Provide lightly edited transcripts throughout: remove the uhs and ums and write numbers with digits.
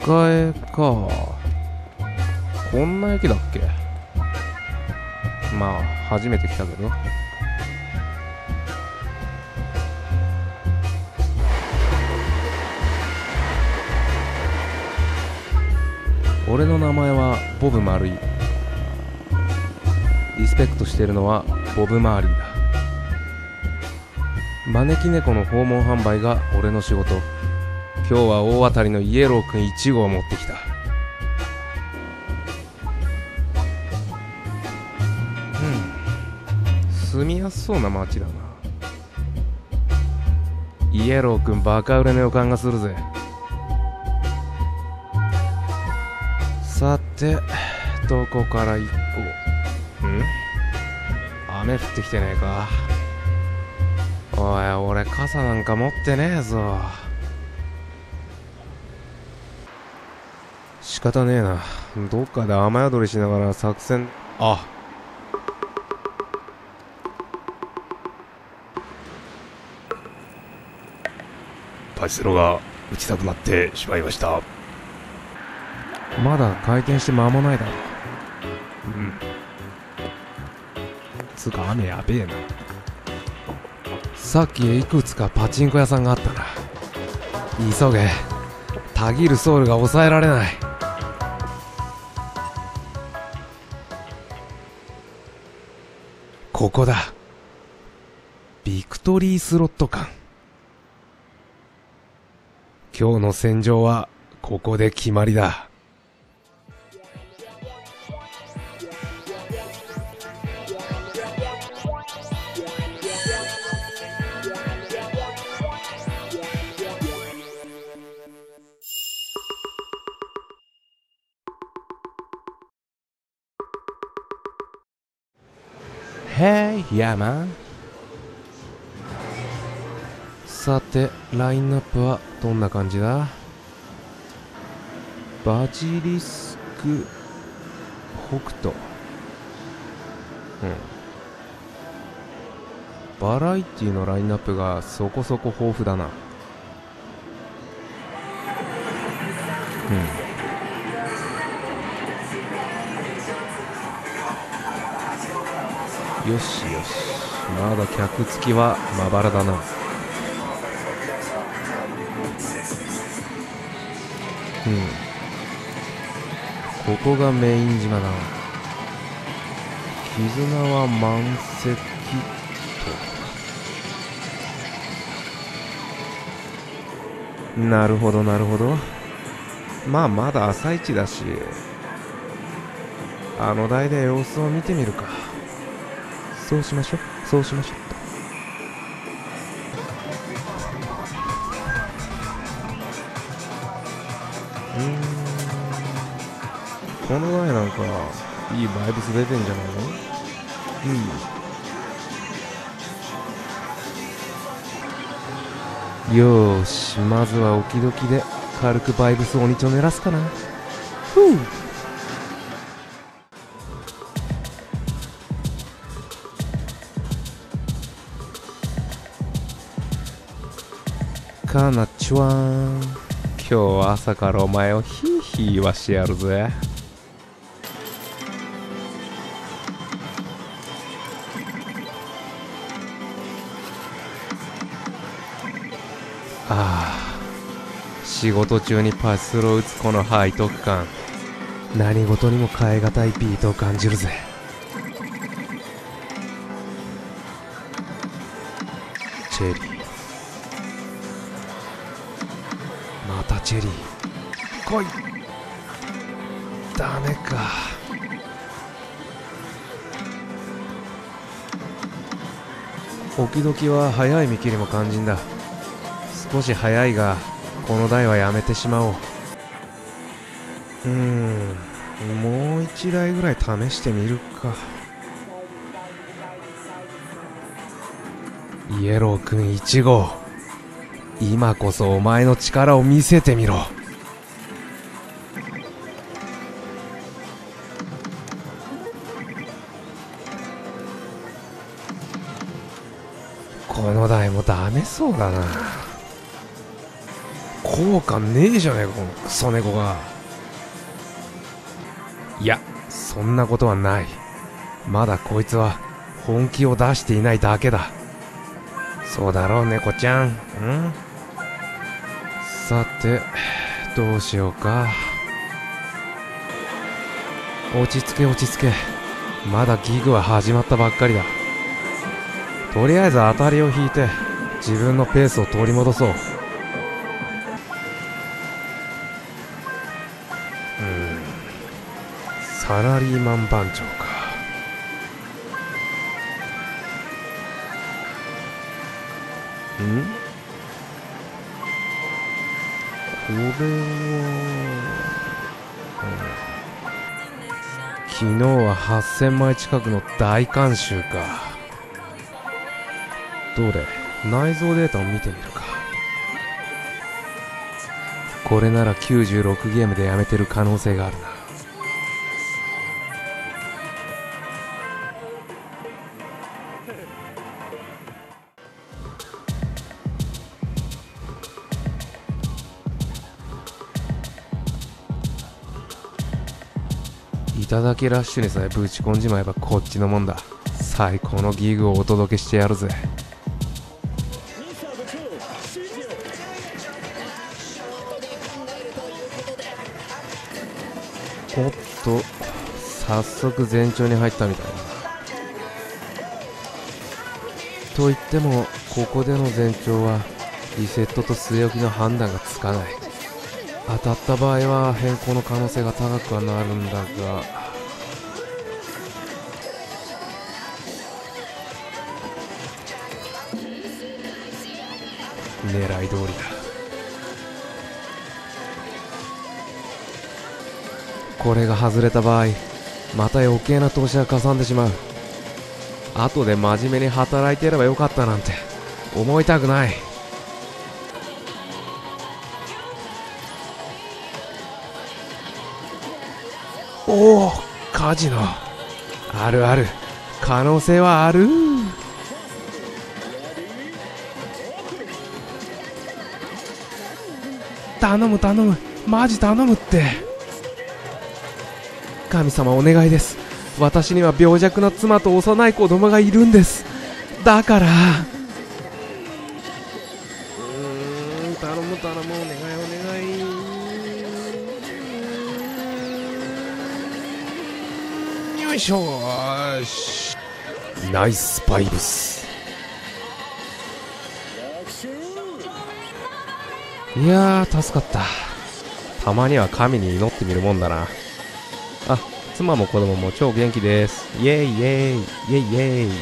栄か。こんな駅だっけ。まあ初めて来たけど。俺の名前はボブ・マルイ。リスペクトしてるのはボブ・マーリーだ。招き猫の訪問販売が俺の仕事。今日は大当たりのイエローくん1号を持ってきた。住みやすそうな街だな。イエローくんバカ売れの予感がするぜ。さてどこから行こう。雨降ってきてねえか。おい俺傘なんか持ってねえぞ。仕方ねえな。どっかで雨宿りしながら作戦。 パチスロが打ちたくなってしまいました。 まだ開店して間もないだろ。つうか雨やべえな。さっきいくつかパチンコ屋さんがあったな。急げ。たぎるソウルが抑えられない。ここだ。ビクトリースロット館。今日の戦場はここで決まりだ。Hey, yeah, man. さてラインナップはどんな感じだ。バジリスク北斗。バラエティのラインナップがそこそこ豊富だな。よしよし、まだ客付きはまばらだな。ここがメイン島だ。絆は満席と。なるほどなるほど。まあまだ朝一だし、あの台で様子を見てみるか。そうしましょうと。この前なんかいいバイブス出てんじゃないの。よーし、まずはオキドキで軽くバイブス鬼ちょ狙らすかな。かなちゅわん、今日は朝からお前をヒーヒー言わしてやるぜ。仕事中にパチスロを打つこの背徳感、何事にも変え難いビートを感じるぜ。チェリー、またチェリー来い。ダメか。時々は早い見切りも肝心だ。少し早いがこの台はやめてしまおう。もう一台ぐらい試してみるか。イエローくん1号、今こそお前の力を見せてみろ。この台もダメそうだな。 効果ねえじゃねえかこのクソ猫が。いや、そんなことはない。まだこいつは本気を出していないだけだ。そうだろう猫ちゃん。さてどうしようか。落ち着け落ち着け。まだギグは始まったばっかりだ。とりあえず当たりを引いて自分のペースを取り戻そう。サラリーマン番長か。これは、昨日は8000枚近くの大観衆か。どれ、内蔵データを見てみるか。これなら96ゲームでやめてる可能性があるな。いただきラッシュにさえぶち込んじまえばこっちのもんだ。最高のギグをお届けしてやるぜ。おっと、早速前兆に入ったみたいだな。と言ってもここでの前兆はリセットと据え置きの判断がつかない。当たった場合は変更の可能性が高くはなるんだが、狙い通りだ。これが外れた場合、また余計な投資がかさんでしまう。後で真面目に働いていればよかったなんて思いたくない。おお、カジノ。あるある、可能性はある。頼む頼む、マジ頼むって。神様お願いです。私には病弱な妻と幼い子供がいるんです。だから頼む頼む、お願いお願い。よいしょーし。ナイスバイブス。いやー助かった。たまには神に祈ってみるもんだな。あ、妻も子供も超元気です。イエイイエイイエイイエイ。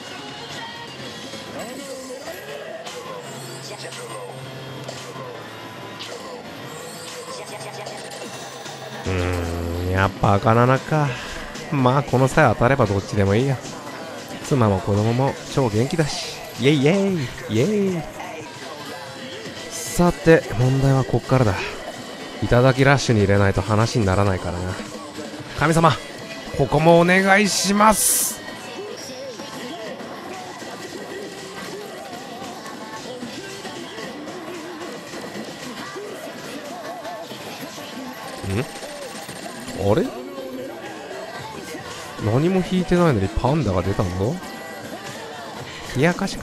やっぱ赤7か。まあこの際当たればどっちでもいいや。妻も子供も超元気だし。イエイイエイイエイ。さて問題はこっからだ。いただきラッシュに入れないと話にならないからな。神様、ここもお願いします。あれ、何も引いてないのにパンダが出たぞ。冷やかしか。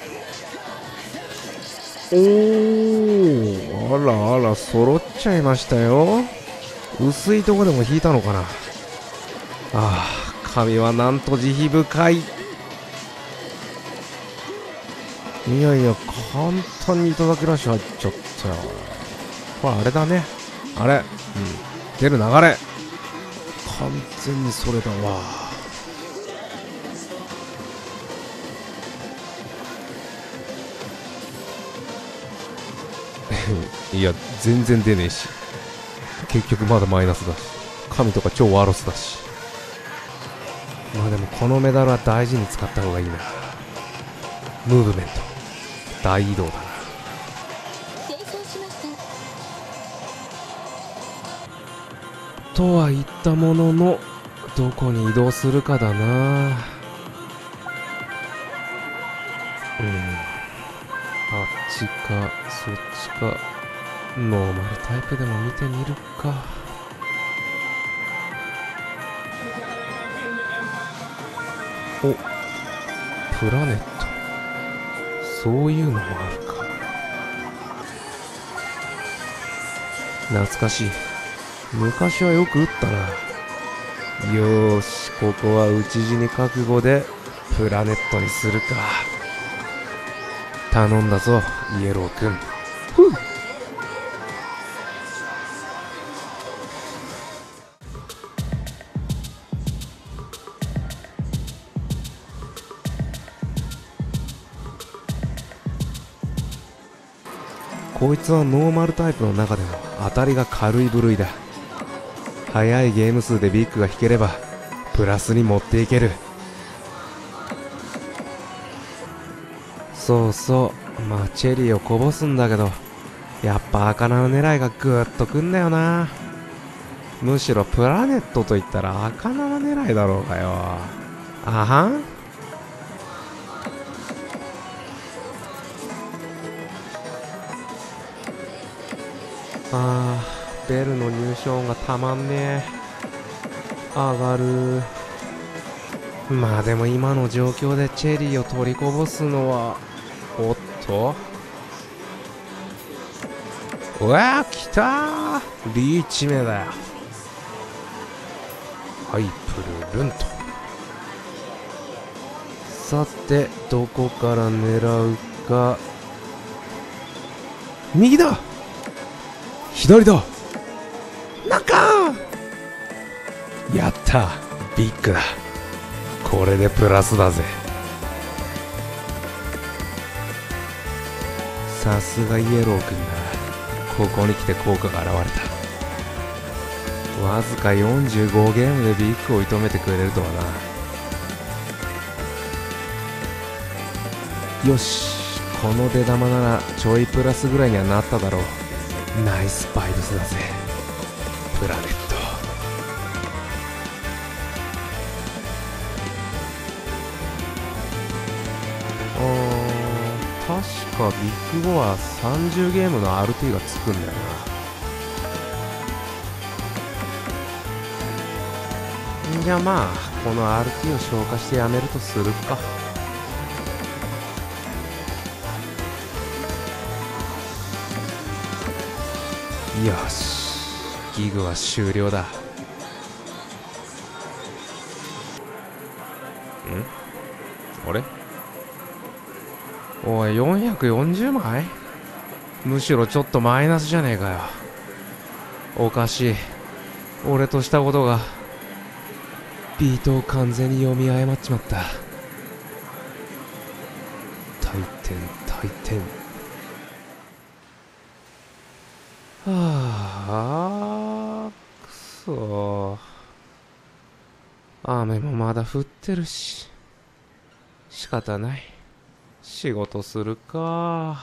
おー、あらあら、揃っちゃいましたよ。薄いとこでも引いたのかな。ああ、神はなんと慈悲深い。いやいや、簡単にいただきラッシュ入っちゃったよ。これあれだね。あれ、出る流れ。完全にそれだわ。いや、全然出ねえし、結局まだマイナスだし、神とか超ワロスだし。まあでもこのメダルは大事に使った方がいいな。ムーブメント、大移動だな。とは言ったものの、どこに移動するかだな。あっちかそっちか。 ノーマルタイプでも見てみるか。お、プラネット、そういうのもあるか。懐かしい。昔はよく打ったな。よーし、ここは討ち死に覚悟でプラネットにするか。頼んだぞ、イエローくん。ふう。こいつはノーマルタイプの中でも当たりが軽い部類だ。速いゲーム数でビッグが引ければプラスに持っていける。そうそう、まあチェリーをこぼすんだけど、やっぱ赤7狙いがグーッとくんだよな。むしろプラネットと言ったら赤7狙いだろうがよ。あはん。ベルの入賞音がたまんねえ。上がる。まあでも今の状況でチェリーを取りこぼすのは、おっと、うわー来たー、リーチ目だよ。はい、プルルンと。さてどこから狙うか。右だ、左だ、中。やった、ビッグだ。これでプラスだぜ。さすがイエローくんだ。ここに来て効果が現れた。わずか45ゲームでビッグを射止めてくれるとはな。よし、この出玉ならちょいプラスぐらいにはなっただろう。ナイスバイブスだぜ、プラネット。確かビッグ5は30ゲームの RT がつくんだよな。じゃあまあこの RT を消化してやめるとするか。よし、ギグは終了だ。あれ、おい、440枚？むしろちょっとマイナスじゃねえかよ。おかしい。俺としたことが。ビートを完全に読み誤っちまった。大点大点。はあ、くそ。雨もまだ降ってるし、仕方ない。仕事するか。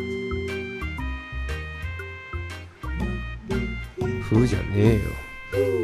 ふうじゃねえよ。